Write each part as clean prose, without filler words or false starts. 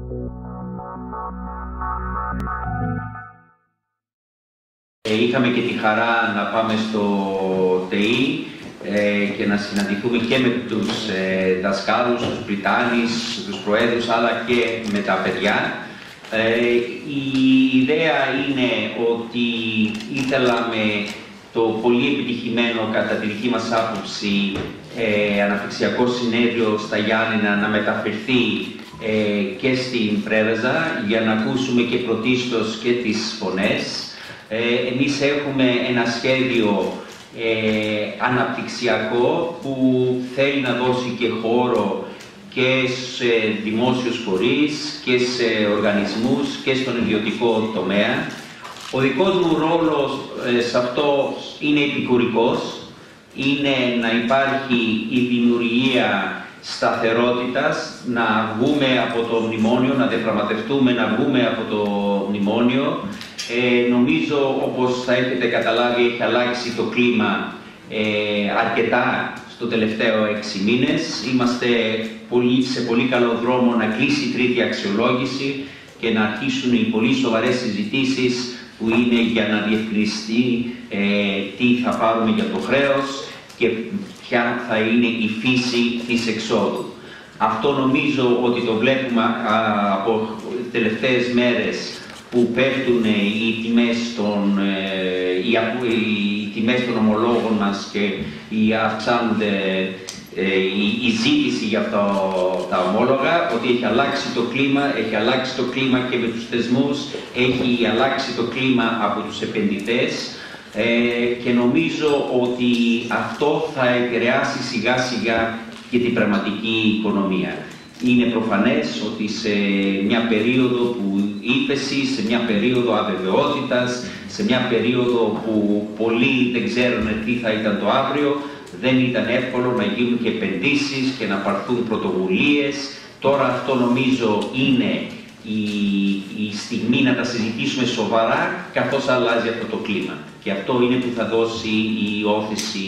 Είχαμε και τη χαρά να πάμε στο ΤΕΗ και να συναντηθούμε και με τους δασκάλους, τους πριτάνης, τους προέδρους, αλλά και με τα παιδιά. Η ιδέα είναι ότι ήθελαμε το πολύ επιτυχημένο, κατά τη δική μας άποψη, αναπτυξιακό συνέδριο στα Γιάννενα να μεταφερθεί και στην Πρέβεζα για να ακούσουμε και πρωτίστως και τις φωνές. Εμείς έχουμε ένα σχέδιο αναπτυξιακό που θέλει να δώσει και χώρο και σε δημόσιους φορείς και σε οργανισμούς και στον ιδιωτικό τομέα. Ο δικός μου ρόλος σε αυτό είναι επικουρικός, είναι να υπάρχει η δημιουργία σταθερότητας, να βγούμε από το μνημόνιο, να διαπραγματευτούμε, να βγούμε από το μνημόνιο. Νομίζω, όπως θα έχετε καταλάβει, έχει αλλάξει το κλίμα αρκετά στο τελευταίο 6 μήνες. Είμαστε σε πολύ καλό δρόμο να κλείσει η τρίτη αξιολόγηση και να αρχίσουν οι πολύ σοβαρές συζητήσεις που είναι για να διευκρινιστεί τι θα πάρουμε για το χρέος και ποια θα είναι η φύση της εξόδου. Αυτό νομίζω ότι το βλέπουμε από τελευταίες μέρες που πέφτουν οι τιμές των ομολόγων μας και αυξάνονται η ζήτηση για τα ομόλογα, ότι έχει αλλάξει το κλίμα, έχει αλλάξει το κλίμα και με τους θεσμούς, έχει αλλάξει το κλίμα από τους επενδυτές και νομίζω ότι αυτό θα επηρεάσει σιγά σιγά και την πραγματική οικονομία. Είναι προφανές ότι σε μια περίοδο που ύφεση, σε μια περίοδο αβεβαιότητας, σε μια περίοδο που πολλοί δεν ξέρουν τι θα ήταν το αύριο, δεν ήταν εύκολο να γίνουν και επενδύσεις και να πάρθουν πρωτοβουλίες. Τώρα αυτό νομίζω είναι η στιγμή να τα συζητήσουμε σοβαρά, καθώς αλλάζει αυτό το κλίμα. Και αυτό είναι που θα δώσει η όθηση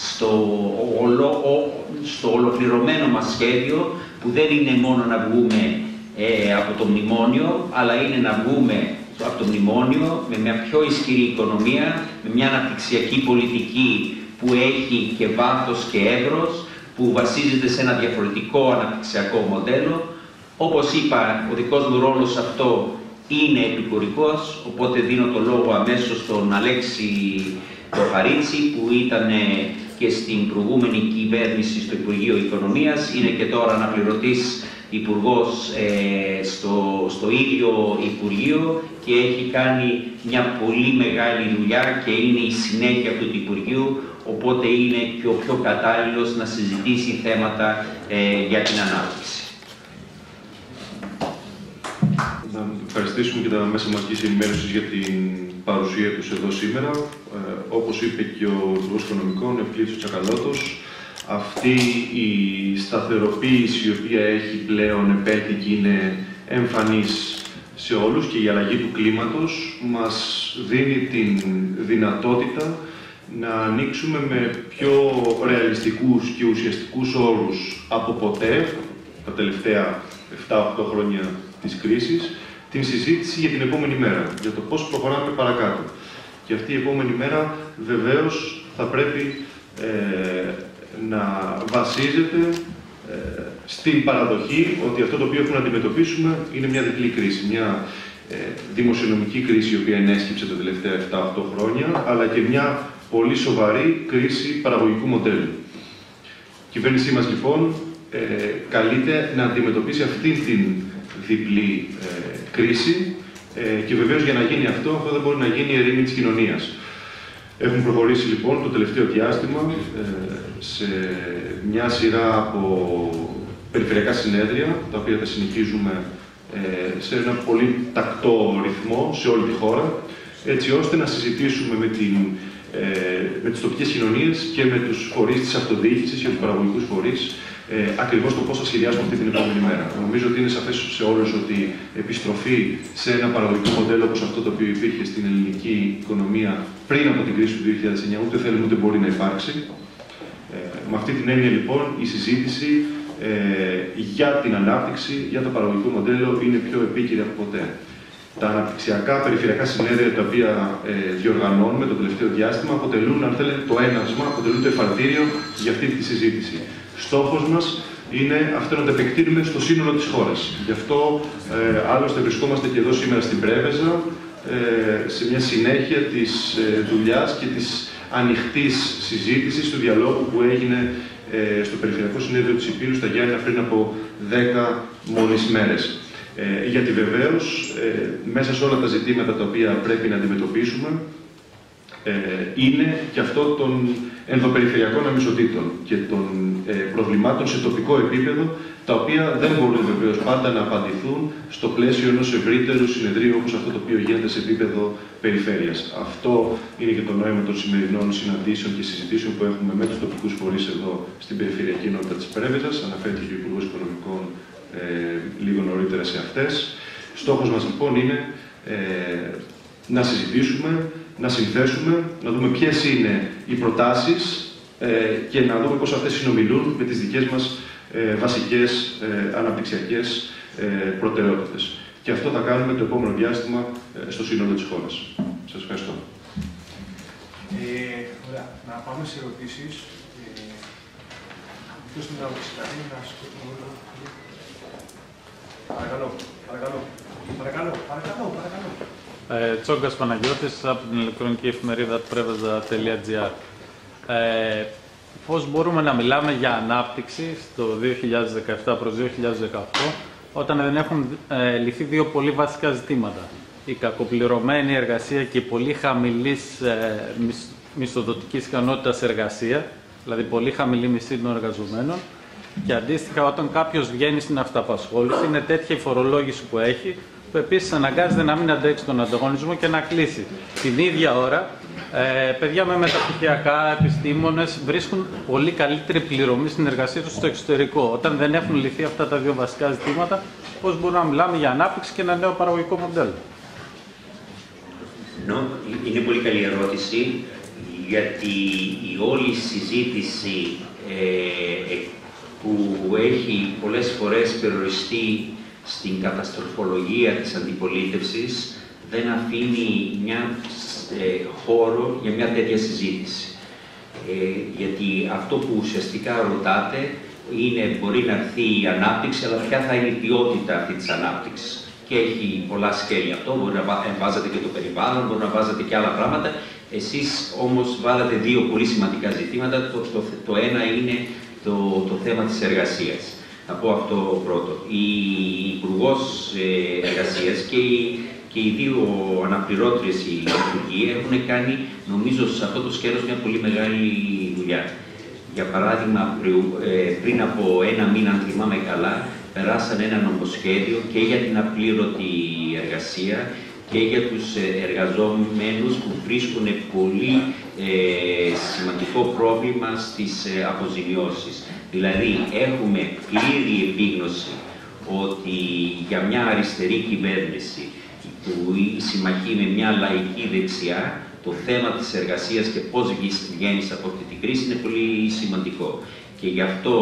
στο ολοκληρωμένο μας σχέδιο, που δεν είναι μόνο να βγούμε από το μνημόνιο, αλλά είναι να βγούμε από το μνημόνιο με μια πιο ισχυρή οικονομία, με μια αναπτυξιακή πολιτική που έχει και βάθος και εύρος, που βασίζεται σε ένα διαφορετικό αναπτυξιακό μοντέλο. Όπως είπα, ο δικός μου ρόλος αυτό είναι επικουρικός, οπότε δίνω το λόγο αμέσως στον Αλέξη Χαρίτσι, που ήταν και στην προηγούμενη κυβέρνηση στο Υπουργείο Οικονομίας, είναι και τώρα αναπληρωτής υπουργός στο ίδιο Υπουργείο και έχει κάνει μια πολύ μεγάλη δουλειά και είναι η συνέχεια του Υπουργείου, οπότε είναι και ο πιο κατάλληλος να συζητήσει θέματα για την ανάπτυξη. Να ευχαριστήσουμε και τα μέσα μαζικής ενημέρωσης για την παρουσία τους εδώ σήμερα. Όπως είπε και ο Υπουργός Οικονομικών, Ευκλήτης Τσακαλώτος, αυτή η σταθεροποίηση η οποία έχει πλέον επέλθει και είναι εμφανής σε όλους και η αλλαγή του κλίματος μας δίνει την δυνατότητα να ανοίξουμε με πιο ρεαλιστικούς και ουσιαστικούς όρους από ποτέ, τα τελευταία 7-8 χρόνια της κρίσης, την συζήτηση για την επόμενη μέρα, για το πώς προχωράμε παρακάτω. Και αυτή η επόμενη μέρα βεβαίως θα πρέπει να βασίζεται στην παραδοχή ότι αυτό το οποίο έχουμε να αντιμετωπίσουμε είναι μια διπλή κρίση. Μια δημοσιονομική κρίση η οποία ενέσκυψε τα τελευταία 7-8 χρόνια, αλλά και μια πολύ σοβαρή κρίση παραγωγικού μοντέλου. Η κυβέρνησή μας λοιπόν καλείται να αντιμετωπίσει αυτή την διπλή κρίση και βεβαίως για να γίνει αυτό δεν μπορεί να γίνει η ερήμη της κοινωνίας. Έχουν προχωρήσει λοιπόν το τελευταίο διάστημα σε μια σειρά από περιφερειακά συνέδρια, τα οποία θα συνεχίζουμε σε ένα πολύ τακτό ρυθμό σε όλη τη χώρα, έτσι ώστε να συζητήσουμε με τις τοπικές κοινωνίες και με τους φορείς της αυτοδιοίκησης και τους παραγωγικούς φορείς ακριβώς το πώς θα σχεδιάσουμε αυτή την επόμενη μέρα. Νομίζω ότι είναι σαφές σε όλους ότι επιστροφή σε ένα παραγωγικό μοντέλο όπως αυτό το οποίο υπήρχε στην ελληνική οικονομία πριν από την κρίση του 2009 ούτε θέλουμε ούτε μπορεί να υπάρξει. Με αυτή την έννοια λοιπόν η συζήτηση για την ανάπτυξη, για το παραγωγικό μοντέλο είναι πιο επίκαιρη από ποτέ. Τα αναπτυξιακά περιφερειακά συνέδρια τα οποία διοργανώνουμε το τελευταίο διάστημα αποτελούν, αν θέλετε, το έναυσμα, αποτελούν το εφαλτήριο για αυτή τη συζήτηση. Στόχος μας είναι αυτό να το επεκτείνουμε στο σύνολο της χώρας. Γι' αυτό άλλωστε βρισκόμαστε και εδώ σήμερα στην Πρέβεζα, σε μια συνέχεια της δουλειάς και της ανοιχτής συζήτησης, του διαλόγου που έγινε στο Περιφερειακό Συνέδριο της Ηπείρου στα Γιάννηνα πριν από 10 μόλις μέρες. Γιατί βεβαίως, μέσα σε όλα τα ζητήματα τα οποία πρέπει να αντιμετωπίσουμε, είναι και αυτό των ενδοπεριφερειακών ανισοτήτων και των προβλημάτων σε τοπικό επίπεδο, τα οποία δεν μπορούν βεβαίως πάντα να απαντηθούν στο πλαίσιο ενός ευρύτερου συνεδρίου όπως αυτό το οποίο γίνεται σε επίπεδο περιφέρειας. Αυτό είναι και το νόημα των σημερινών συναντήσεων και συζητήσεων που έχουμε με τους τοπικούς φορείς εδώ στην Περιφερειακή Ενότητα της Πρέβεζας. Αναφέρθηκε και ο Υπουργός Οικονομικών λίγο νωρίτερα σε αυτές. Στόχος μας λοιπόν είναι να συζητήσουμε, να συνθέσουμε, να δούμε ποιες είναι οι προτάσεις και να δούμε πώς αυτές συνομιλούν με τις δικές μας βασικές αναπτυξιακές προτεραιότητες. Και αυτό θα κάνουμε το επόμενο διάστημα στο σύνολο της χώρας. Σας ευχαριστώ. Ωραία. Να πάμε σε ερωτήσεις. Ποιος είναι να ρωτήσει κάτι, να σκοτώσουμε. Παρακαλώ, παρακαλώ. Παρακαλώ, παρακαλώ, παρακαλώ. Τσόγκας Παναγιώτης από την ηλεκτρονική εφημερίδα preveza.gr. Πώς μπορούμε να μιλάμε για ανάπτυξη στο 2017 προς 2018 όταν δεν έχουν λυθεί δύο πολύ βασικά ζητήματα. Η κακοπληρωμένη εργασία και η πολύ χαμηλής μισθοδοτικής ικανότητας εργασία, δηλαδή πολύ χαμηλή μισθή των εργαζομένων, και αντίστοιχα όταν κάποιος βγαίνει στην αυταπασχόληση είναι τέτοια η φορολόγηση που έχει, που επίσης αναγκάζεται να μην αντέξει τον ανταγωνισμό και να κλείσει. Την ίδια ώρα, παιδιά με μεταπτυχιακά, επιστήμονες βρίσκουν πολύ καλύτερη πληρωμή στην εργασία τους στο εξωτερικό. Όταν δεν έχουν λυθεί αυτά τα δύο βασικά ζητήματα, πώς μπορούμε να μιλάμε για ανάπτυξη και ένα νέο παραγωγικό μοντέλο? Είναι πολύ καλή ερώτηση, γιατί η όλη συζήτηση που έχει πολλές φορές περιοριστεί στην καταστροφολογία της αντιπολίτευσης δεν αφήνει μια χώρο για μια τέτοια συζήτηση. Γιατί αυτό που ουσιαστικά ρωτάτε είναι μπορεί να έρθει η ανάπτυξη, αλλά ποια θα είναι η ποιότητα αυτή της ανάπτυξης. Και έχει πολλά σκέλη αυτό, μπορεί να βάζετε και το περιβάλλον, μπορεί να βάζετε και άλλα πράγματα. Εσείς όμως βάλατε δύο πολύ σημαντικά ζητήματα. Το ένα είναι το θέμα της εργασίας. Να πω αυτό πρώτο. Η Υπουργός Εργασίας και οι δύο αναπληρώτριες οι υπουργοί έχουν κάνει, νομίζω, σε αυτό το σκέλος μια πολύ μεγάλη δουλειά. Για παράδειγμα, πριν από ένα μήνα, αν θυμάμαι καλά, περάσαν ένα νομοσχέδιο και για την απλήρωτη εργασία και για τους εργαζόμενους που βρίσκουν πολύ σημαντικό πρόβλημα στις αποζημιώσεις. Δηλαδή, έχουμε πλήρη επίγνωση ότι για μια αριστερή κυβέρνηση που συμμαχεί με μια λαϊκή δεξιά, το θέμα της εργασίας και πώς βγαίνεις από αυτή την κρίση είναι πολύ σημαντικό. Και γι' αυτό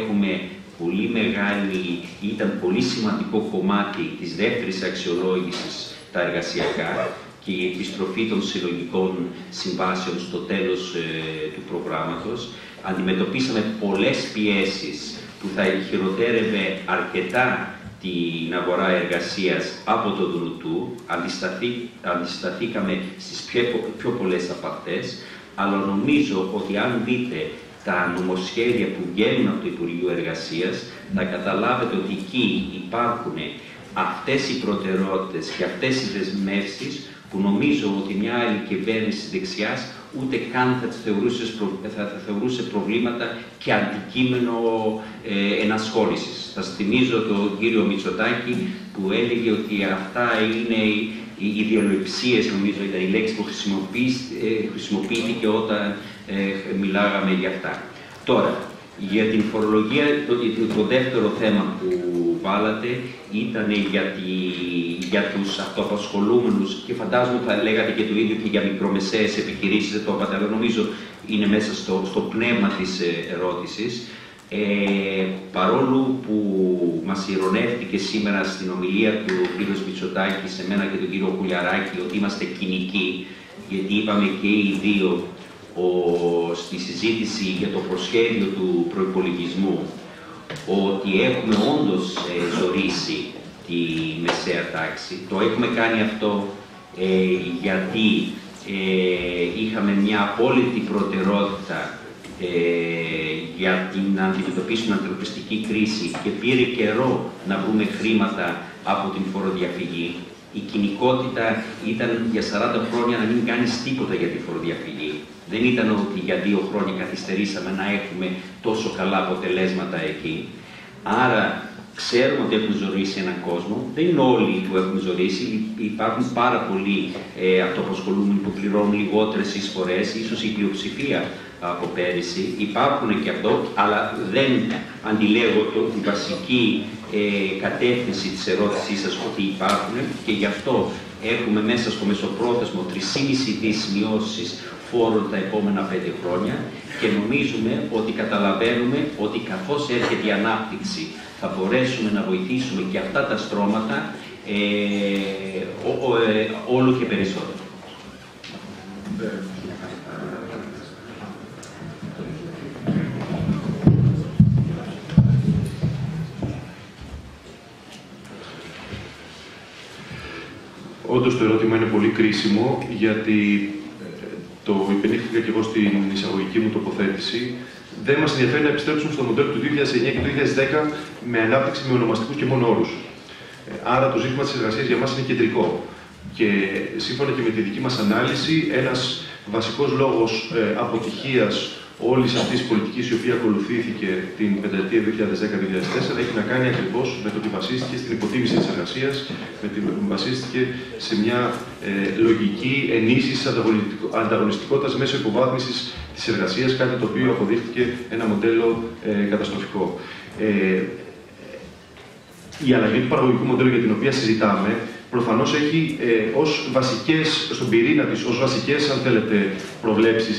ήταν πολύ σημαντικό κομμάτι της δεύτερης αξιολόγησης τα εργασιακά και η επιστροφή των συλλογικών συμβάσεων στο τέλος του προγράμματος. Αντιμετωπίσαμε πολλές πιέσεις που θα χειροτέρευε αρκετά την αγορά εργασίας από το Δουνουτού. Αντισταθήκαμε στις πιο πολλές από αυτές, αλλά νομίζω ότι αν δείτε τα νομοσχέδια που βγαίνουν από το Υπουργείο Εργασίας, θα καταλάβετε ότι εκεί υπάρχουν αυτές οι προτεραιότητες και αυτές οι δεσμεύσεις που νομίζω ότι μια άλλη κυβέρνηση δεξιάς ούτε καν θα θεωρούσε προβλήματα και αντικείμενο ενασχόλησης. Θα θυμίζω τον κύριο Μητσοτάκη που έλεγε ότι αυτά είναι οι ιδεολειψίες, νομίζω ήταν η λέξη που χρησιμοποιήθηκε όταν μιλάγαμε για αυτά. Τώρα, για την φορολογία, το δεύτερο θέμα που βάλατε ήταν για τους αυτοαπασχολούμενους και φαντάζομαι θα λέγατε και το ίδιο και για μικρομεσαίες επιχειρήσεις, δεν το είπατε, αλλά νομίζω είναι μέσα στο πνεύμα της ερώτησης. Παρόλο που μας ειρωνεύτηκε σήμερα στην ομιλία του κ. Μητσοτάκη σε μένα και τον κύριο Κουλιαράκη ότι είμαστε κοινικοί, γιατί είπαμε και οι δύο στη συζήτηση για το προσχέδιο του προϋπολογισμού ότι έχουμε όντως ζωρίσει τη μεσαία τάξη. Το έχουμε κάνει αυτό γιατί είχαμε μια απόλυτη προτεραιότητα για να αντιμετωπίσουμε ανθρωπιστική κρίση και πήρε καιρό να βρούμε χρήματα από την φοροδιαφυγή. Η κοινικότητα ήταν για 40 χρόνια να μην κάνεις τίποτα για τη φοροδιαφυγή. Δεν ήταν ότι για 2 χρόνια καθυστερήσαμε να έχουμε τόσο καλά αποτελέσματα εκεί. Άρα ξέρουμε ότι έχουν ζωήσει έναν κόσμο. Δεν είναι όλοι που έχουν ζωήσει. Υπάρχουν πάρα πολλοί αυτοαπασχολούμενοι που πληρώνουν λιγότερες εισφορές, ίσως η πλειοψηφία από πέρυσι. Υπάρχουν και αυτό, αλλά δεν αντιλέγω την βασική κατεύθυνση της ερώτησής σας ότι υπάρχουν και γι' αυτό έχουμε μέσα στο μεσοπρόθεσμο 3,5 δις μειώσεις φόρων τα επόμενα 5 χρόνια και νομίζουμε ότι καταλαβαίνουμε ότι καθώς έρχεται η ανάπτυξη θα μπορέσουμε να βοηθήσουμε και αυτά τα στρώματα όλο και περισσότερο. Όντως το ερώτημα είναι πολύ κρίσιμο, γιατί το υπενήχθηκα και εγώ στην εισαγωγική μου τοποθέτηση. Δεν μας ενδιαφέρει να επιστρέψουμε στο μοντέλο του 2009 και του 2010 με ανάπτυξη με ονομαστικούς και μόνο όρους. Άρα το ζήτημα της εργασίας για μας είναι κεντρικό. Και σύμφωνα και με τη δική μας ανάλυση, ένας βασικός λόγος αποτυχίας όλης αυτής της πολιτικής η οποία ακολουθήθηκε την πενταετία 2010-2004 έχει να κάνει ακριβώς με το ότι βασίστηκε στην υποτίμηση της εργασίας, με το ότι βασίστηκε σε μια λογική ενίσχυση ανταγωνιστικότητας μέσω υποβάθμισης της εργασίας, κάτι το οποίο αποδείχθηκε ένα μοντέλο καταστροφικό. Η αλλαγή του παραγωγικού μοντέλου για την οποία συζητάμε προφανώς έχει ως βασικές, στον πυρήνα της, ως βασικές, αν θέλετε, προβλέψεις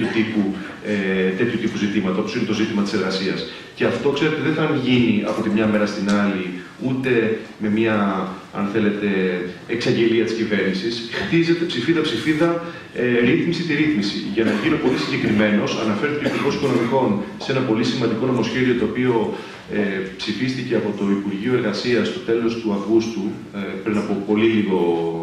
τέτοιου τύπου ζητήματα, όπως είναι το ζήτημα της εργασίας. Και αυτό, ξέρετε, δεν θα γίνει από τη μια μέρα στην άλλη, ούτε με μια, αν θέλετε, εξαγγελία της κυβέρνησης. Χτίζεται ψηφίδα-ψηφίδα, ρύθμιση τη ρύθμιση. Για να γίνω πολύ συγκεκριμένος, αναφέρθηκε ο Υπουργός Οικονομικών σε ένα πολύ σημαντικό νομοσχέδιο το οποίο ψηφίστηκε από το Υπουργείο Εργασίας στο τέλος του Αυγούστου, πριν από πολύ λίγο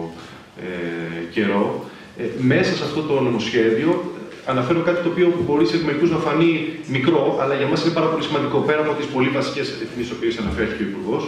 καιρό. Μέσα σε αυτό το νομοσχέδιο αναφέρω κάτι το οποίο μπορεί σε μερικούς να φανεί μικρό, αλλά για μας είναι πάρα πολύ σημαντικό, πέρα από τις πολύ βασικές ρυθμίσεις στις οποίες αναφέρθηκε ο Υπουργός.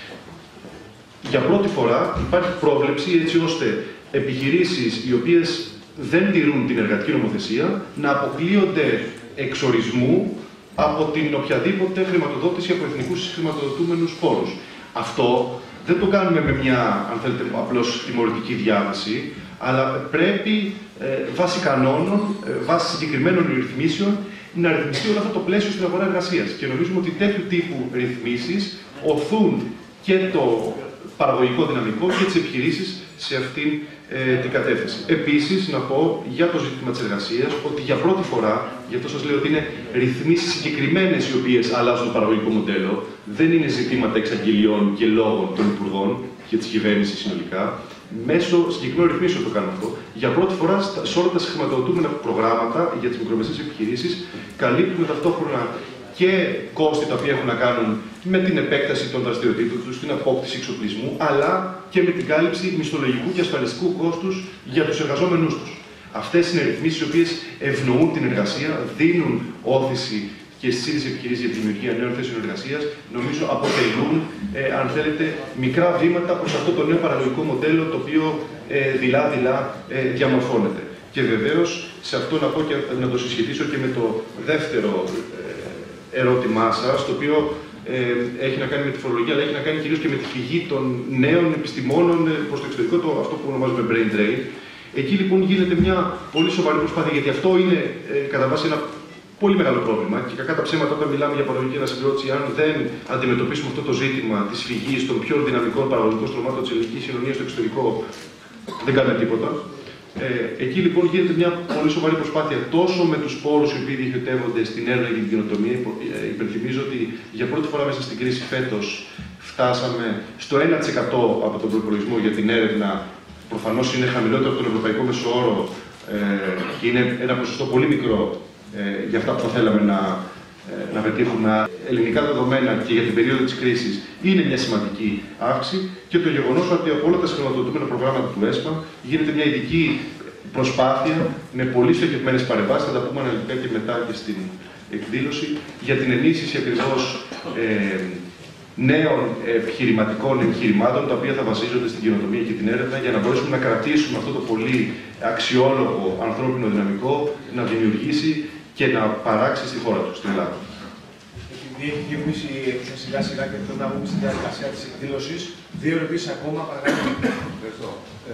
Για πρώτη φορά υπάρχει πρόβλεψη έτσι ώστε επιχειρήσεις οι οποίες δεν τηρούν την εργατική νομοθεσία να αποκλείονται εξορισμού από την οποιαδήποτε χρηματοδότηση από εθνικούς χρηματοδοτούμενους πόρους. Αυτό δεν το κάνουμε με μια, αν θέλετε, απλώς τιμωρητική διάβαση, αλλά πρέπει βάσει κανόνων, βάσει συγκεκριμένων ρυθμίσεων, να ρυθμιστεί όλο αυτό το πλαίσιο στην αγορά εργασίας. Και νομίζουμε ότι τέτοιου τύπου ρυθμίσεις οθούν και το παραγωγικό δυναμικό και τις επιχειρήσεις σε αυτήν την κατεύθυνση. Επίσης, να πω για το ζήτημα της εργασίας ότι για πρώτη φορά, γι' αυτό σας λέω ότι είναι ρυθμίσεις συγκεκριμένες οι οποίες αλλάζουν το παραγωγικό μοντέλο, δεν είναι ζητήματα εξαγγελιών και λόγων των υπουργών και της κυβέρνησης συνολικά. Μέσω συγκεκριμένων ρυθμίσεων το κάνουμε αυτό. Για πρώτη φορά σε όλα τα χρηματοδοτούμενα προγράμματα για τις μικρομεσαίες επιχειρήσεις καλύπτουμε ταυτόχρονα και κόστη τα οποία έχουν να κάνουν με την επέκταση των δραστηριοτήτων τους, την απόκτηση εξοπλισμού, αλλά και με την κάλυψη μισθολογικού και ασφαλιστικού κόστους για τους εργαζόμενούς τους. Αυτές είναι ρυθμίσεις οι οποίες ευνοούν την εργασία, δίνουν όθηση και στις ίδιες επιχειρήσεις για τη δημιουργία νέων θέσεων εργασίας, νομίζω αποτελούν, αν θέλετε, μικρά βήματα προς αυτό το νέο παραγωγικό μοντέλο το οποίο δειλά-δειλά διαμορφώνεται. Και βεβαίως, σε αυτό να πω και να το συσχετίσω και με το δεύτερο ερώτημά σας, το οποίο έχει να κάνει με τη φορολογία, αλλά έχει να κάνει κυρίως και με τη φυγή των νέων επιστημόνων προς το εξωτερικό, αυτό που ονομάζουμε brain drain. Εκεί λοιπόν γίνεται μια πολύ σοβαρή προσπάθεια, γιατί αυτό είναι κατά βάση ένα πολύ μεγάλο πρόβλημα. Και κακά τα ψέματα, όταν μιλάμε για παραγωγική ανασυγκρότηση, αν δεν αντιμετωπίσουμε αυτό το ζήτημα της φυγής των πιο δυναμικών παραγωγικών στρωμάτων της ελληνικής κοινωνίας στο εξωτερικό, δεν κάνουμε τίποτα. Εκεί λοιπόν γίνεται μια πολύ σοβαρή προσπάθεια τόσο με τους πόρους οι οποίοι διοχετεύονται στην έρευνα και την καινοτομία. Υπενθυμίζω ότι για πρώτη φορά μέσα στην κρίση φέτος φτάσαμε στο 1% από τον προϋπολογισμό για την έρευνα. Προφανώς είναι χαμηλότερο από τον ευρωπαϊκό μεσοόρο και είναι ένα ποσοστό πολύ μικρό για αυτά που θα θέλαμε να πετύχουμε. Ελληνικά δεδομένα και για την περίοδο της κρίσης είναι μια σημαντική αύξηση και το γεγονός ότι από όλα τα συγχρηματοδοτούμενα προγράμματα του ΕΣΠΑ γίνεται μια ειδική προσπάθεια με πολύ στοχευμένες παρεμβάσεις, θα τα πούμε αναλυτικά και μετά και στην εκδήλωση, για την ενίσχυση ακριβώς νέων επιχειρηματικών επιχειρημάτων, τα οποία θα βασίζονται στην καινοτομία και την έρευνα, για να μπορέσουμε να κρατήσουμε αυτό το πολύ αξιόλογο ανθρώπινο δυναμικό να δημιουργήσει και να παράξει στη χώρα του, στην Ελλάδα. Επειδή έχει γυρίσει σιγά σιγά και θέλω να βγούμε στη διαδικασία της εκδήλωσης, δύο ερωτήσεις ακόμα, παρακαλώ. Ευχαριστώ.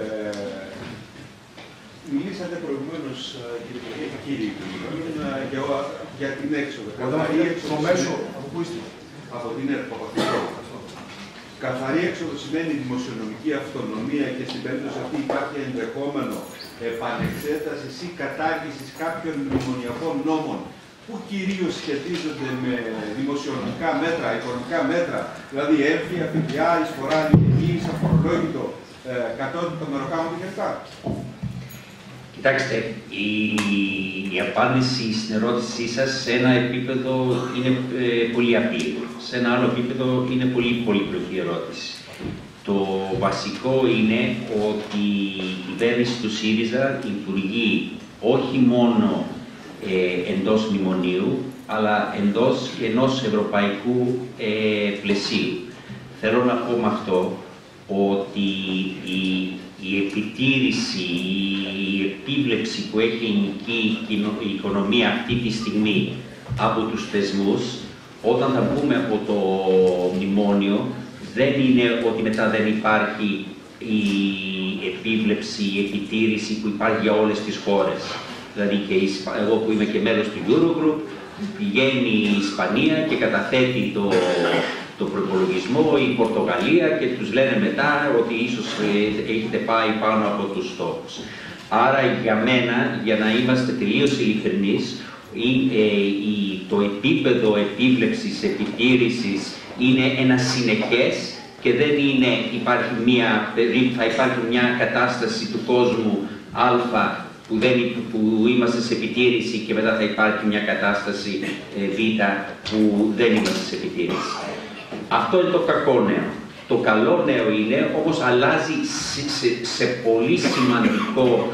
Μιλήσατε προηγουμένως, κύριε Υπουργέ, για την έξοδο. Στο μέσο, από πού είστε? Από την ΕΡΠΑ. Καθαρή έξοδο σημαίνει δημοσιονομική αυτονομία και στην περίπτωση αυτή υπάρχει ενδεχόμενο επανεξέτασης ή κατάργησης κάποιων μνημονιακών νόμων που κυρίως σχετίζονται με δημοσιονομικά μέτρα, οικονομικά μέτρα, δηλαδή έμφυα, ΦΠΑ, εισφορά αλληλεγγύης, αφορολόγητο, κατώτατο των μεροκάμων κλπ. Κοιτάξτε, η απάντηση στην ερώτησή σας σε ένα επίπεδο είναι πολύ απλή. Σε ένα άλλο επίπεδο είναι πολύ πολύπλοκη ερώτηση. Το βασικό είναι ότι η κυβέρνηση του ΣΥΡΙΖΑ λειτουργεί όχι μόνο εντός μνημονίου, αλλά εντός ενός ευρωπαϊκού πλαισίου. Θέλω να πω με αυτό ότι η επιτήρηση, η επίβλεψη που έχει η οικονομία αυτή τη στιγμή από τους θεσμούς, όταν θα βγούμε από το μνημόνιο, δεν είναι ότι μετά δεν υπάρχει η επίβλεψη, η επιτήρηση που υπάρχει για όλες τις χώρες. Δηλαδή και εγώ που είμαι και μέλος του Eurogroup, πηγαίνει η Ισπανία και καταθέτει το προπολογισμό, η Πορτογαλία, και τους λένε μετά ότι ίσως έχετε πάει πάνω από τους στόχους. Άρα για μένα, για να είμαστε τελείως ειλικρινείς, το επίπεδο επίβλεψης, επιτήρησης είναι ένα συνεχές και δεν είναι, θα υπάρχει μια κατάσταση του κόσμου Α που είμαστε σε επιτήρηση και μετά θα υπάρχει μια κατάσταση Β που δεν είμαστε σε επιτήρηση. Αυτό είναι το κακό νέο. Το καλό νέο είναι, όπως αλλάζει σε πολύ σημαντικό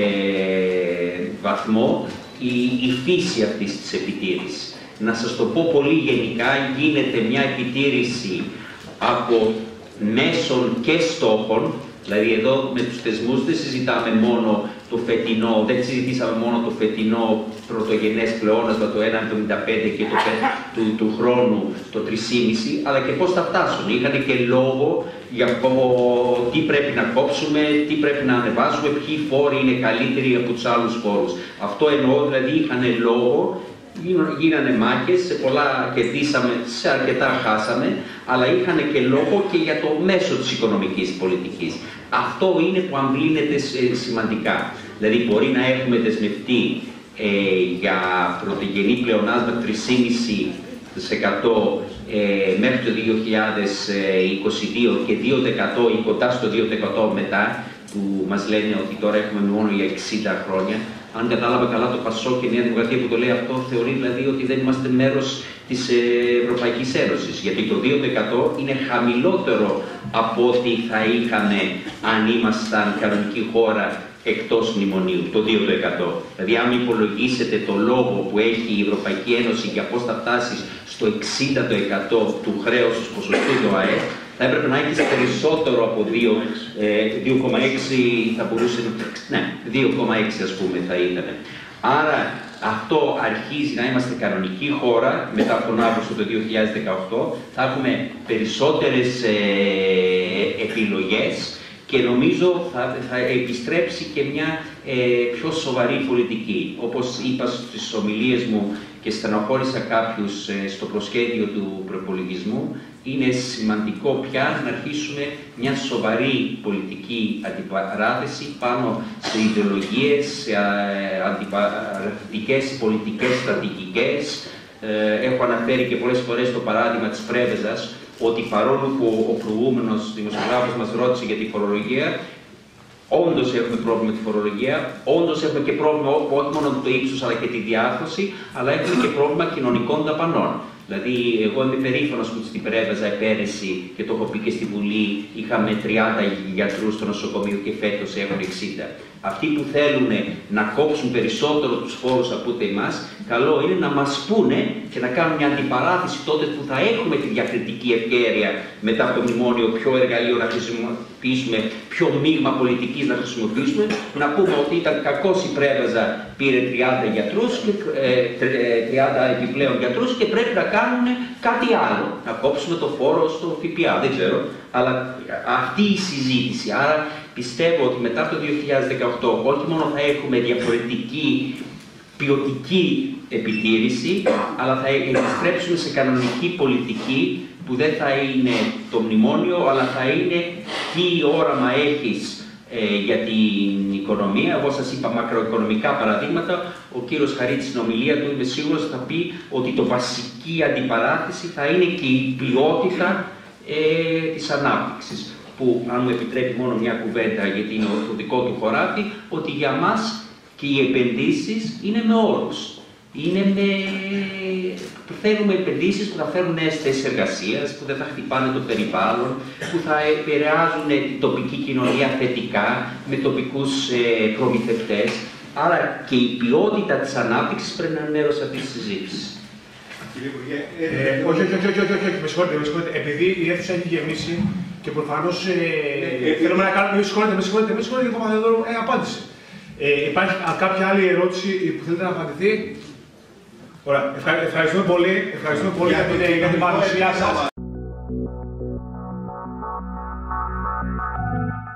βαθμό η φύση αυτής της επιτήρησης. Να σας το πω πολύ γενικά, γίνεται μια επιτήρηση από μέσων και στόχων. Δηλαδή εδώ με τους θεσμούς δεν συζητάμε μόνο το φετινό, δεν συζητήσαμε μόνο το φετινό πρωτογενές πλεόνασμα, το 1,75 και του χρόνου το 3,5, αλλά και πώς θα φτάσουν. Είχαν και λόγο για τι πρέπει να κόψουμε, τι πρέπει να ανεβάσουμε, ποιοι φόροι είναι καλύτεροι από τους άλλους φόρους. Αυτό εννοώ, δηλαδή είχαν λόγο, γίνανε μάχες, σε πολλά κερδίσαμε, σε αρκετά χάσαμε, αλλά είχαν και λόγο και για το μέσο της οικονομικής πολιτικής. Αυτό είναι που αμβλύνεται σημαντικά. Δηλαδή μπορεί να έχουμε δεσμευτεί για πρωτογενή πλεονάσμα 3,5% μέχρι το 2022 και 2% ή κοντά στο 2% μετά, που μας λένε ότι τώρα έχουμε μόνο για 60 χρόνια. Αν κατάλαβα καλά, το ΠΑΣΟΚ και η Νέα Δημοκρατία που το λέει αυτό θεωρεί δηλαδή ότι δεν είμαστε μέρος της Ευρωπαϊκής Ένωσης. Γιατί το 2% είναι χαμηλότερο από ό,τι θα είχαμε αν ήμασταν κανονική χώρα εκτός μνημονίου, το 2%. Δηλαδή, αν υπολογίσετε το λόγο που έχει η Ευρωπαϊκή Ένωση για πώς θα φτάσεις στο 60% του χρέους ως ποσοστού του ΑΕΠ, θα έπρεπε να έχεις περισσότερο από 2,6 θα μπορούσε, ναι, 2,6 ας πούμε θα ήταν. Άρα αυτό αρχίζει να είμαστε κανονική χώρα μετά από τον Αύγουστο του 2018, θα έχουμε περισσότερες επιλογές και νομίζω θα επιστρέψει και μια πιο σοβαρή πολιτική. Όπως είπα στις ομιλίες μου και στενοχώρησα κάποιους στο προσχέδιο του προπολογισμού, είναι σημαντικό πια να αρχίσουμε μια σοβαρή πολιτική αντιπαράθεση πάνω σε ιδεολογίες, σε αντιπαραθετικές πολιτικές στρατηγικές. Έχω αναφέρει και πολλές φορές το παράδειγμα της Πρέβεζας, ότι παρόλο που ο προηγούμενος δημοσιογράφος μας ρώτησε για τη φορολογία, όντως έχουμε πρόβλημα με τη φορολογία, όντως έχουμε και πρόβλημα όχι μόνο με το ύψος αλλά και τη διάρθρωση, αλλά έχουμε και πρόβλημα κοινωνικών δαπανών. Δηλαδή, εγώ είμαι περήφανος που στην Πρέβεζα πέρυσι, και το έχω πει και στη Βουλή, είχαμε 30 γιατρούς στο νοσοκομείο και φέτος έχουν 60. Αυτοί που θέλουν να κόψουν περισσότερο τους φόρους από ούτε εμάς, καλό είναι να μας πούνε και να κάνουν μια αντιπαράθεση τότε που θα έχουμε τη διακριτική ευκαιρία μετά από το μνημόνιο, ποιο εργαλείο να χρησιμοποιήσουμε, ποιο μείγμα πολιτικής να χρησιμοποιήσουμε, να πούμε ότι ήταν κακός η Πρέβεζα, πήρε 30 γιατρούς, 30 επιπλέον γιατρούς και πρέπει να κάνουν κάτι άλλο, να κόψουμε το φόρο στο ΦΠΑ, δεν ξέρω, αλλά αυτή η συζήτηση. Άρα πιστεύω ότι μετά το 2018 όχι μόνο θα έχουμε διαφορετική ποιοτική επιτήρηση, αλλά θα επιστρέψουμε σε κανονική πολιτική που δεν θα είναι το μνημόνιο, αλλά θα είναι τι όραμα έχεις για την οικονομία. Εγώ σας είπα μακροοικονομικά παραδείγματα. Ο κύριος Χαρίτης στην ομιλία του, είμαι σίγουρος, θα πει ότι το βασική αντιπαράθεση θα είναι και η ποιότητα της ανάπτυξης. Που, αν μου επιτρέπει μόνο μια κουβέντα, γιατί είναι το δικό του χωράφι, ότι για μας και οι επενδύσεις είναι με όρους. Θέλουμε επενδύσεις που θα φέρουν νέες θέσεις εργασίας, που δεν θα χτυπάνε το περιβάλλον, που θα επηρεάζουν την τοπική κοινωνία θετικά, με τοπικούς προμηθευτές. Άρα και η ποιότητα της ανάπτυξης πρέπει να είναι μέρος αυτής της συζήτησης. Όχι, με συγχωρείτε. Επειδή η αίθουσα έχει γεμίσει και προφανώς θέλουμε να κάνουμε. Με συγχωρείτε, κύριε Παπαδεοδόρου, απάντησε. Υπάρχει κάποια άλλη ερώτηση που θέλετε να απαντηθεί? Ωραία. Ευχαριστούμε πολύ για την παρουσία σας.